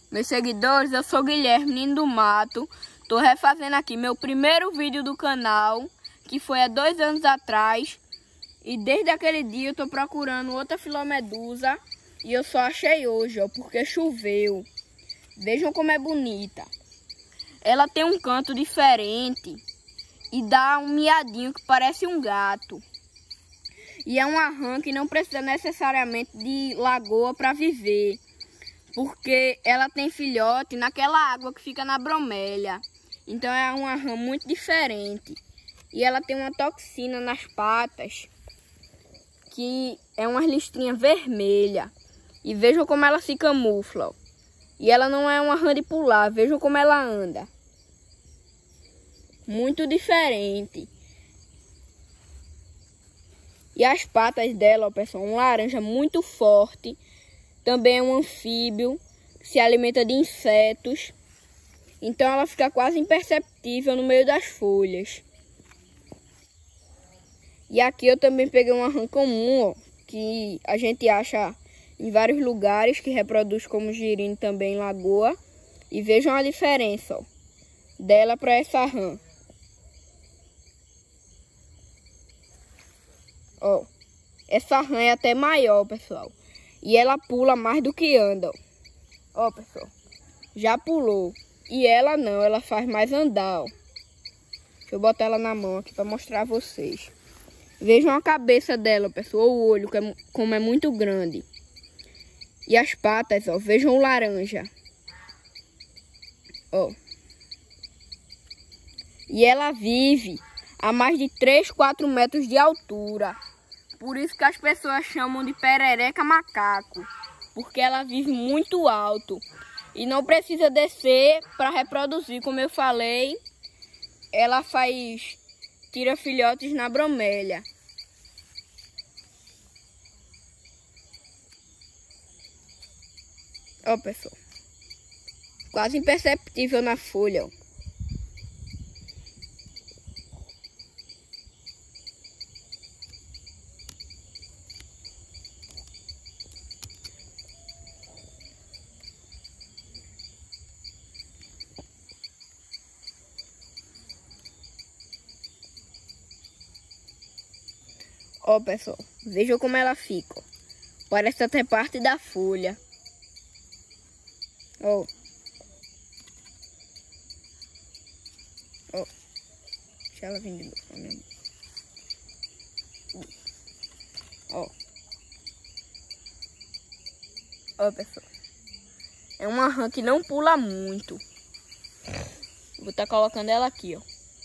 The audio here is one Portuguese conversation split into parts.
Meus seguidores, eu sou Guilherme, menino do mato. Tô refazendo aqui meu primeiro vídeo do canal, que foi há 2 anos atrás. E desde aquele dia eu tô procurando outra filomedusa e eu só achei hoje, ó, porque choveu. Vejam como é bonita. Ela tem um canto diferente e dá um miadinho que parece um gato. E é uma rã que não precisa necessariamente de lagoa para viver, porque ela tem filhote naquela água que fica na bromélia. Então é uma rã muito diferente. E ela tem uma toxina nas patas, que é uma listrinha vermelha. E vejam como ela se camufla, ó. E ela não é uma rã de pular, vejam como ela anda. Muito diferente. E as patas dela, ó, pessoal, um laranja muito forte. Também é um anfíbio, se alimenta de insetos. Então ela fica quase imperceptível no meio das folhas. E aqui eu também peguei uma rã comum, ó, que a gente acha em vários lugares, que reproduz como girino também em lagoa. E vejam a diferença, ó, dela para essa rã. Ó, essa rã é até maior, pessoal. E ela pula mais do que anda, ó. Ó, pessoal, já pulou. E ela não, ela faz mais andar, ó. Deixa eu botar ela na mão aqui para mostrar a vocês. Vejam a cabeça dela, pessoal, o olho, como é muito grande. E as patas, ó, vejam o laranja. Ó. E ela vive a mais de 3, 4 metros de altura. Por isso que as pessoas chamam de perereca macaco, porque ela vive muito alto e não precisa descer para reproduzir. Como eu falei, ela tira filhotes na bromélia. Ó, pessoal, quase imperceptível na folha, ó. Ó, pessoal, vejam como ela fica, ó. Parece até parte da folha. Ó. Ó. Deixa ela vir de novo. Ó. Ó, pessoal. É uma rã que não pula muito. Vou estar colocando ela aqui, ó.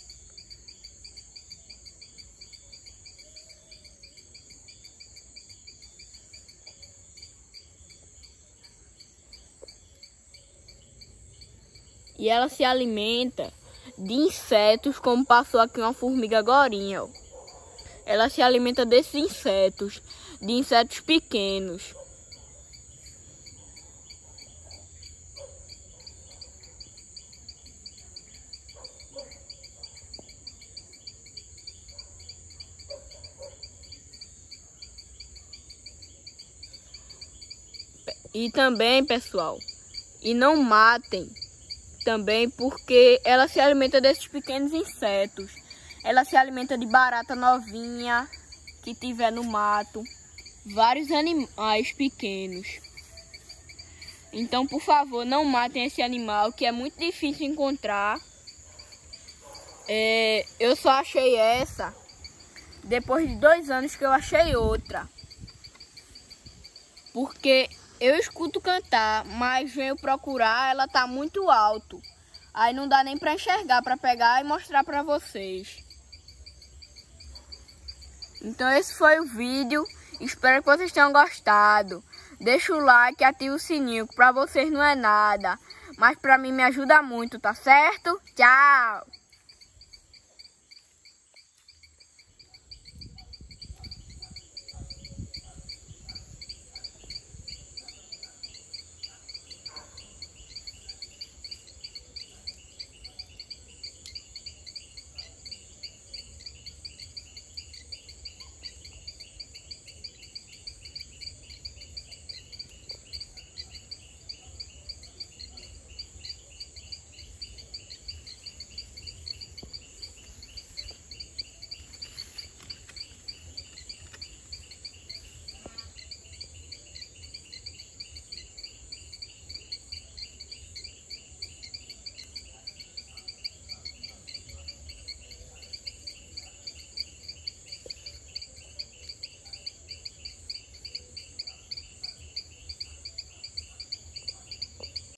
E ela se alimenta de insetos, como passou aqui uma formiga agorinha, ó. Ela se alimenta desses insetos, de insetos pequenos. E também, pessoal, e não matem também, porque ela se alimenta desses pequenos insetos. Ela se alimenta de barata novinha que tiver no mato, vários animais pequenos. Então, por favor, não matem esse animal, que é muito difícil encontrar. Eu só achei essa depois de 2 anos que eu achei outra, porque eu escuto cantar, mas venho procurar, ela tá muito alto. Aí não dá nem para enxergar, para pegar e mostrar para vocês. Então esse foi o vídeo. Espero que vocês tenham gostado. Deixa o like e ativa o sininho, que para vocês não é nada, mas para mim me ajuda muito, tá certo? Tchau!